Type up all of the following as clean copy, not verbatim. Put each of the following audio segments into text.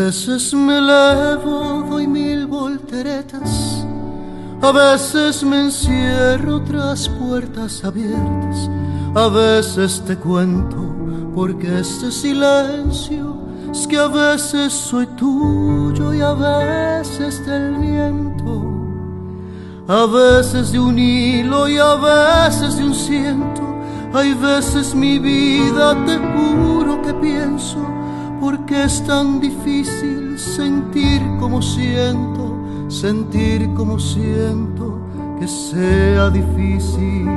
veces me elevo, doy 1000 volteretas, a veces me encierro tras puertas abiertas, a veces te cuento porque este silencio es que a veces soy tuyo y a veces del viento, a veces de un hilo y a veces de un ciento. Hay veces mi vida te juro que pienso, porque es tan difícil sentir como siento, sentir como siento, que sea difícil.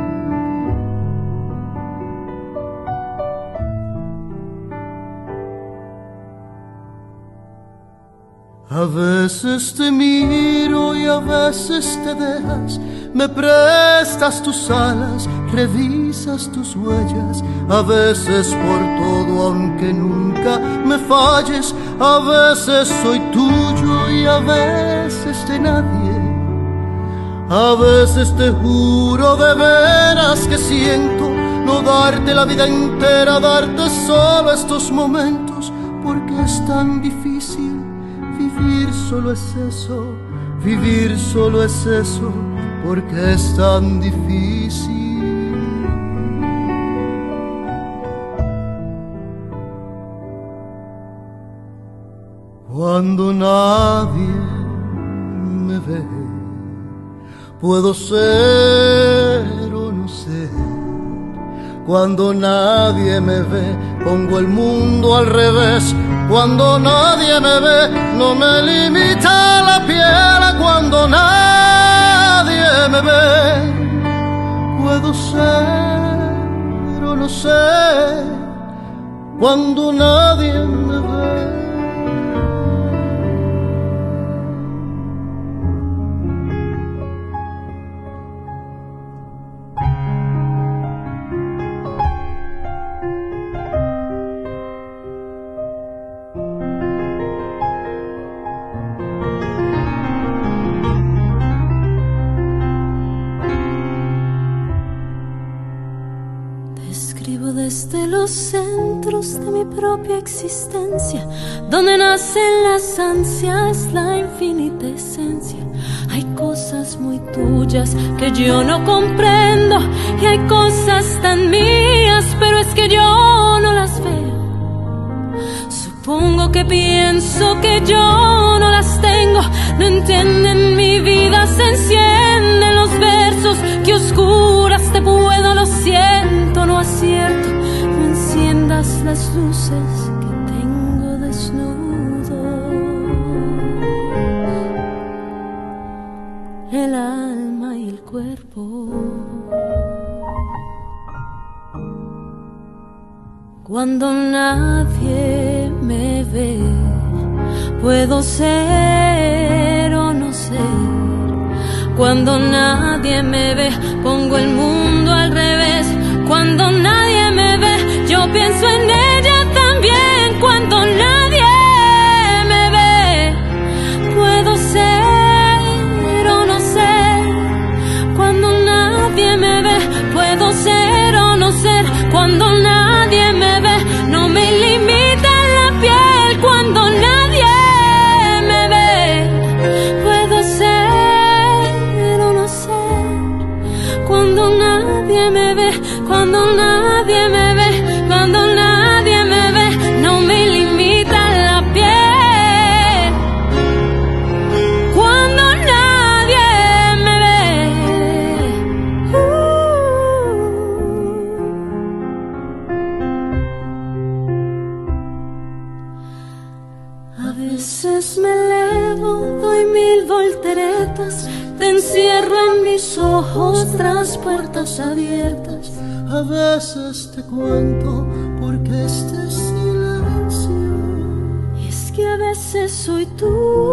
A veces te miro y a veces te dejas, me prestas tus alas, revisas tus huellas, a veces por todo aunque nunca me falles, a veces soy tuyo y a veces de nadie, a veces te juro de veras que siento no darte la vida entera, darte solo estos momentos, porque es tan difícil. Vivir solo es eso, vivir solo es eso, porque es tan difícil. Cuando nadie me ve, puedo ser o no ser. Cuando nadie me ve, pongo el mundo al revés. Cuando nadie me ve, no me limita la piel. Cuando nadie me ve, puedo ser o no ser. Cuando nadie me ve. Desde los centros de mi propia existencia, donde nacen las ansias, la infinita esencia. Hay cosas muy tuyas que yo no comprendo, y hay cosas tan mías, pero es que yo no las veo. Supongo que pienso que yo no las tengo, no entienden mi vida, se encienden los versos que oscuras te puedo, lo siento, no acierto. No enciendas las luces que tengo desnudo, el alma y el cuerpo. Cuando nadie me ve, puedo ser o no ser. Cuando nadie me ve, pongo el mundo al revés. Cuando nadie me ve, yo pienso en ella también. Cuando nadie me ve, puedo ser o no ser. Cuando nadie me ve, puedo ser o no ser. Cuando nadie me ve, no me limita la piel. Cuando nadie me ve, puedo ser o no ser. Cuando nadie me ve, cuando nadie me ve, cuando nadie me ve, no me limita la piel. Cuando nadie me ve, A veces me elevo, doy 1000 volteretas, te encierro en mis ojos tras puertas abiertas. A veces te cuento porque este silencio es que a veces soy tú